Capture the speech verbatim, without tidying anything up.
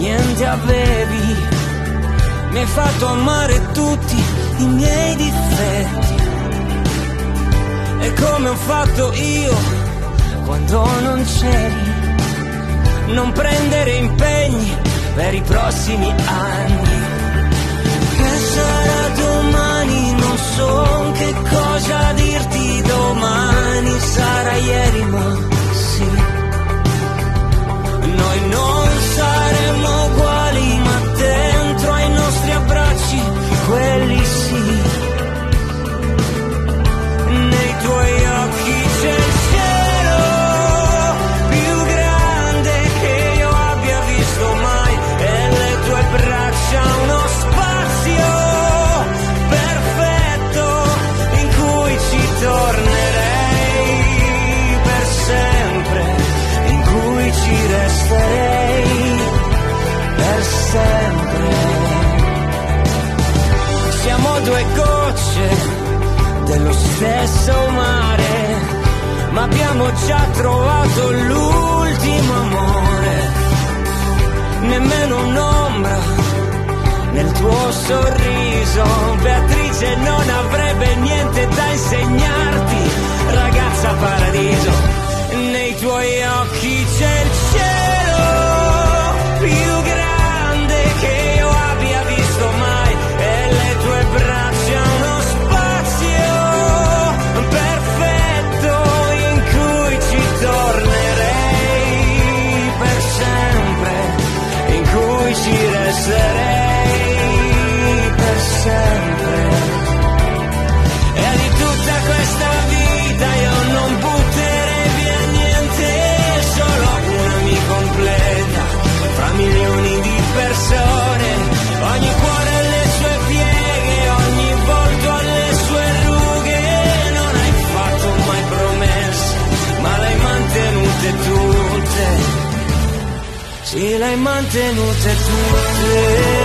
niente avevi. Mi hai fatto amare tutti i miei difetti, e come ho fatto io quando non c'eri. Non prendere impegni per i prossimi anni. Che sarà domani, non so che cosa dirti domani. Sarà ieri, ma sì, noi non saremo uguali, ma dentro ai nostri abbracci, quelli sì. Nei tuoi occhi c'è il cielo più grande che io abbia visto mai, e le tue braccia uno spazio perfetto in cui ci tornerei per sempre, in cui ci resterei per sempre. Siamo due gocce dello stesso mare, ma abbiamo già trovato l'ultimo amore. Nemmeno un'ombra nel tuo sorriso, Beatrice non avrebbe niente da insegnarti, ragazza paradiso. Nei tuoi occhi c'è il cielo più grande che io abbia visto mai, e le tue braccia uno spazio perfetto in cui ci tornerei per sempre, in cui ci resterei per sempre. E di tutta questa vita io non butterei via niente, solo una mi completa fra milioni di persone. Ogni cuore ha le sue pieghe, ogni volto ha le sue rughe. Non hai fatto mai promesse, ma le hai mantenute tutte. Sì, le hai mantenute tutte.